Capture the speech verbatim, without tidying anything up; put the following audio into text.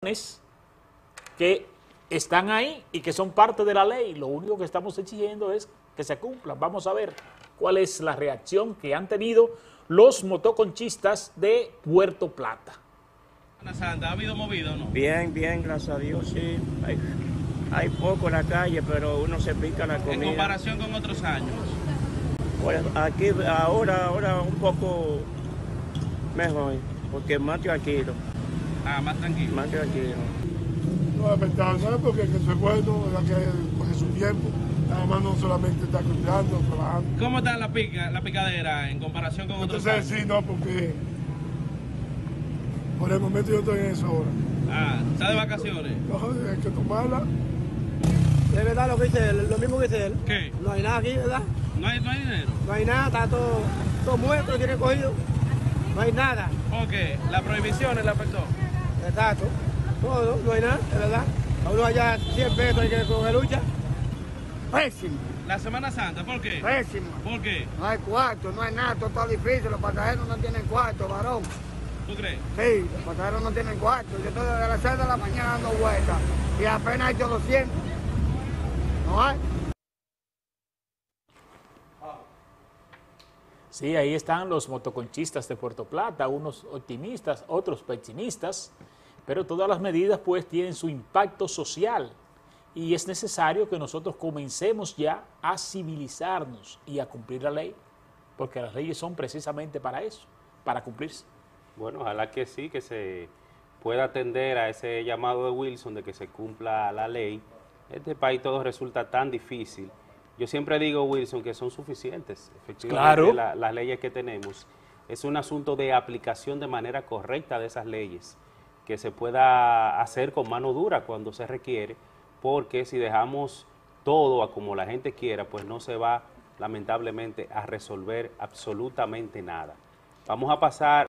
que están ahí y que son parte de la ley. Lo único que estamos exigiendo es que se cumplan. Vamos a ver cuál es la reacción que han tenido los motoconchistas de Puerto Plata. Santa, ¿ha habido movido o no? Bien, bien, gracias a Dios, sí. Hay, hay poco en la calle, pero uno se pica la comida. En comparación con otros años. Pues aquí, ahora, ahora un poco mejor, porque más tranquilo. Ah, más tranquilo. Más tranquilo. No, lamentable, porque eso es bueno, ¿verdad? Que coge su tiempo. Nada más no solamente está cuidando, trabajando. ¿Cómo está la, pica, la picadera en comparación con otros años? Entonces, sí, no, porque por el momento yo estoy en eso ahora. Ah, ¿está de vacaciones? No, hay que tomarla. De verdad lo que dice él, lo mismo que dice él. ¿Qué? No hay nada aquí, ¿verdad? ¿No hay, no hay dinero? No hay nada, está todo, todo muerto, lo tiene cogido. No hay nada. ¿Por qué? ¿La prohibición le afectó? Exacto. Todo, no hay nada, de verdad. A uno allá cien pesos hay que coger lucha. Pésimo, ¿La Semana Santa? ¿Por qué? pésimo. ¿Por qué? No hay cuarto, no hay nada, todo está difícil. Los pasajeros no tienen cuarto, varón. ¿Tú crees? Sí, los pasajeros no tienen cuarto. Yo estoy desde las seis de la mañana dando vueltas y apenas hay doscientos. No hay. Sí, ahí están los motoconchistas de Puerto Plata, unos optimistas, otros pesimistas, pero todas las medidas pues tienen su impacto social y es necesario que nosotros comencemos ya a civilizarnos y a cumplir la ley, porque las leyes son precisamente para eso, para cumplirse. Bueno, ojalá que sí, que se pueda atender a ese llamado de Wilson de que se cumpla la ley. Este país todo resulta tan difícil. Yo siempre digo, Wilson, que son suficientes. Efectivamente, Claro. la, las leyes que tenemos. Es un asunto de aplicación de manera correcta de esas leyes, que se pueda hacer con mano dura cuando se requiere, porque si dejamos todo a como la gente quiera, pues no se va, lamentablemente, a resolver absolutamente nada. Vamos a pasar